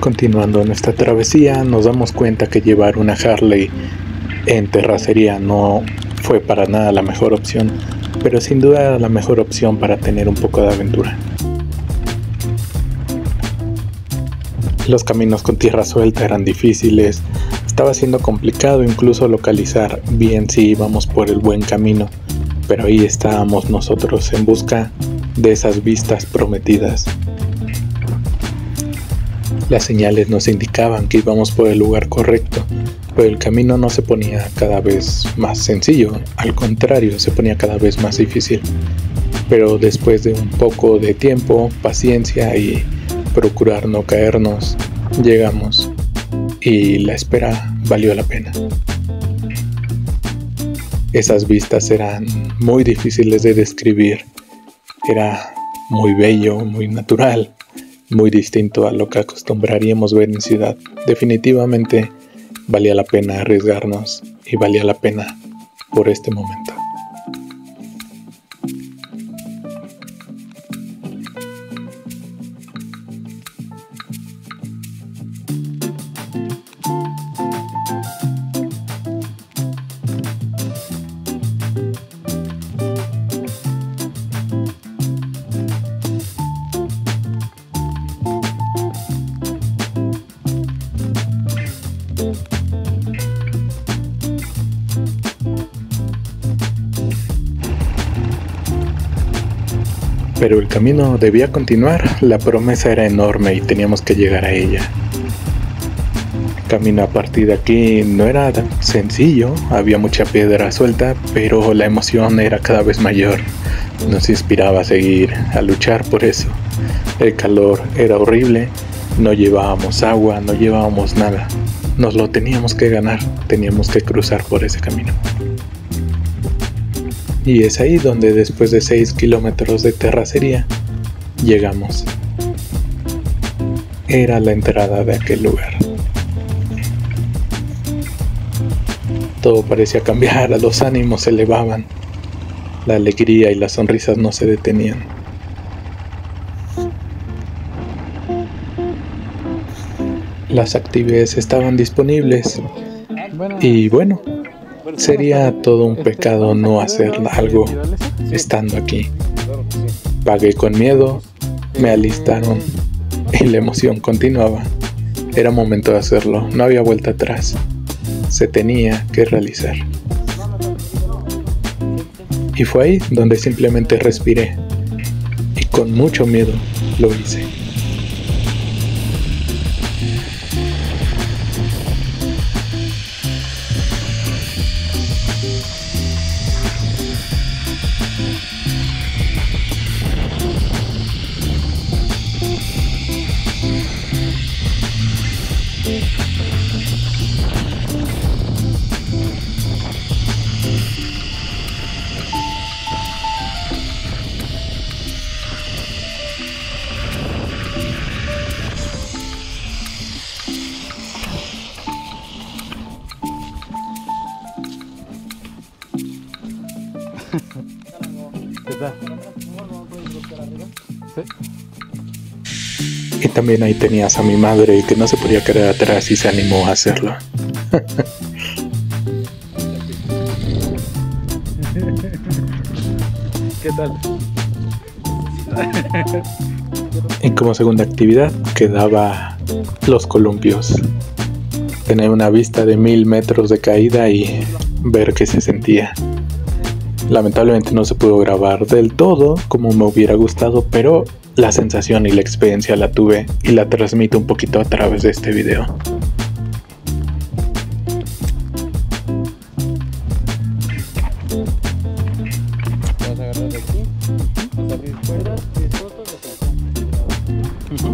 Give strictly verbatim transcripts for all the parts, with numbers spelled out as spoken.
Continuando nuestra travesía, nos damos cuenta que llevar una Harley en terracería no fue para nada la mejor opción, pero sin duda era la mejor opción para tener un poco de aventura. Los caminos con tierra suelta eran difíciles, estaba siendo complicado incluso localizar bien si íbamos por el buen camino, pero ahí estábamos nosotros en busca de esas vistas prometidas. Las señales nos indicaban que íbamos por el lugar correcto, pero el camino no se ponía cada vez más sencillo, al contrario, se ponía cada vez más difícil. Pero después de un poco de tiempo, paciencia y procurar no caernos, llegamos y la espera valió la pena. Esas vistas eran muy difíciles de describir, era muy bello, muy natural, muy distinto a lo que acostumbraríamos ver en ciudad. Definitivamente valía la pena arriesgarnos y valía la pena por este momento. Pero el camino debía continuar, la promesa era enorme y teníamos que llegar a ella. El camino a partir de aquí no era tan sencillo, había mucha piedra suelta, pero la emoción era cada vez mayor. Nos inspiraba a seguir, a luchar por eso. El calor era horrible, no llevábamos agua, no llevábamos nada. Nos lo teníamos que ganar, teníamos que cruzar por ese camino. Y es ahí donde después de seis kilómetros de terracería llegamos. Era la entrada de aquel lugar. Todo parecía cambiar, los ánimos se elevaban. La alegría y las sonrisas no se detenían. Las actividades estaban disponibles y bueno, sería todo un pecado no hacer algo estando aquí. Pagué con miedo, me alistaron y la emoción continuaba. Era momento de hacerlo, no había vuelta atrás. Se tenía que realizar. Y fue ahí donde simplemente respiré y con mucho miedo lo hice. ¿Qué tal? ¿Sí? Y también ahí tenías a mi madre que no se podía quedar atrás y se animó a hacerlo. ¿Qué tal? Y como segunda actividad quedaba los columpios. Tener una vista de mil metros de caída y ver qué se sentía. Lamentablemente no se pudo grabar del todo como me hubiera gustado, pero la sensación y la experiencia la tuve y la transmito un poquito a través de este video. Vas a agarrar de aquí, vas a abrir fuera, diez fotos de acá.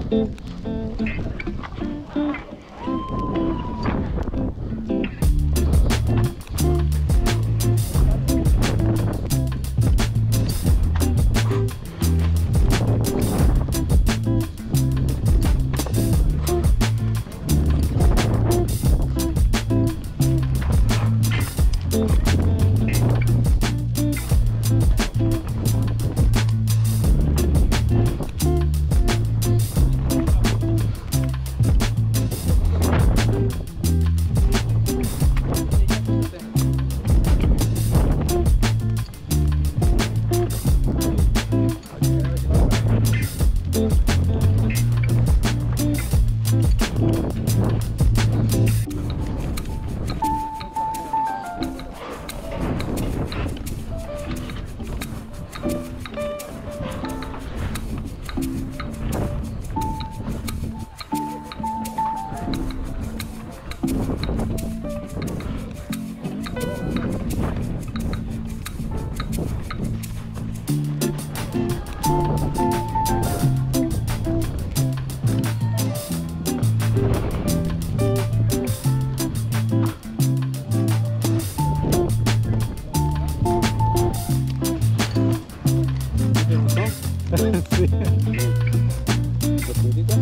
Sí. ¿Lo publicas?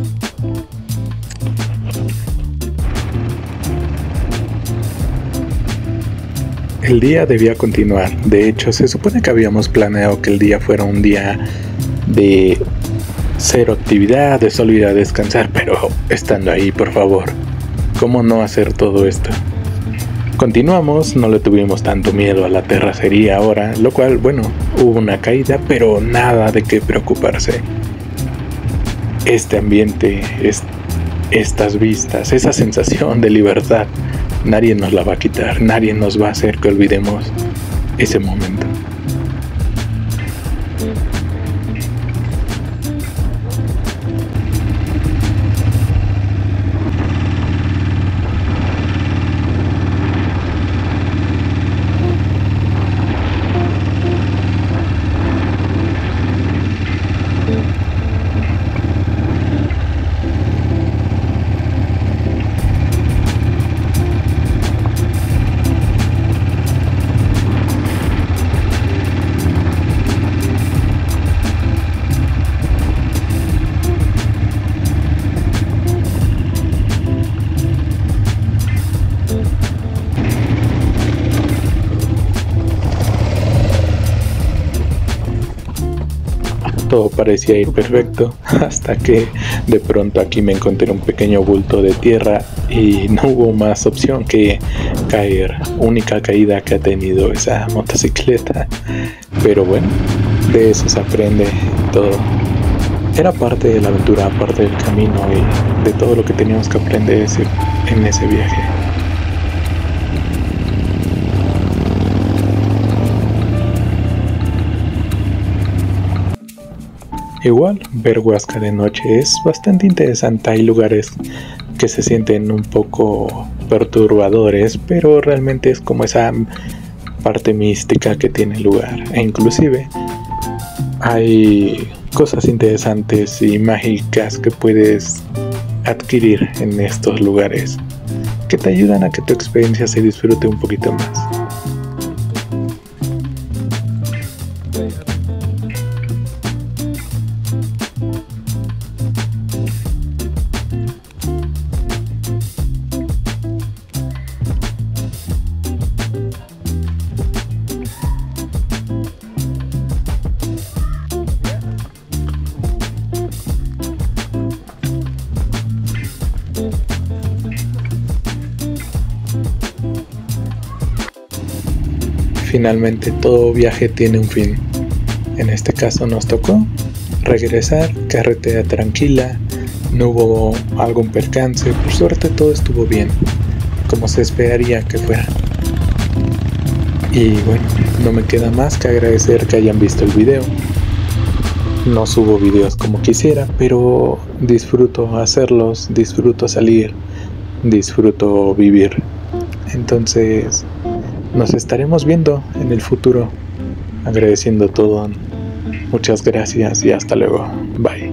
El día debía continuar. De hecho, se supone que habíamos planeado que el día fuera un día de cero actividad, de solo ir a descansar, pero estando ahí, por favor, ¿cómo no hacer todo esto? Continuamos, no le tuvimos tanto miedo a la terracería ahora, lo cual, bueno, hubo una caída, pero nada de qué preocuparse. Este ambiente, es, estas vistas, esa sensación de libertad, nadie nos la va a quitar, nadie nos va a hacer que olvidemos ese momento. Todo parecía ir perfecto hasta que de pronto aquí me encontré un pequeño bulto de tierra y no hubo más opción que caer. Única caída que ha tenido esa motocicleta, pero bueno, de eso se aprende todo. Era parte de la aventura, parte del camino y de todo lo que teníamos que aprender en ese viaje. Igual, ver Huasca de noche es bastante interesante. Hay lugares que se sienten un poco perturbadores, pero realmente es como esa parte mística que tiene el lugar. E inclusive hay cosas interesantes y mágicas que puedes adquirir en estos lugares que te ayudan a que tu experiencia se disfrute un poquito más. Finalmente todo viaje tiene un fin. En este caso nos tocó regresar, carretera tranquila, no hubo algún percance, por suerte todo estuvo bien, como se esperaría que fuera. Y bueno, no me queda más que agradecer que hayan visto el video. No subo videos como quisiera, pero disfruto hacerlos, disfruto salir, disfruto vivir. Entonces nos estaremos viendo en el futuro, agradeciendo todo. Muchas gracias y hasta luego. Bye.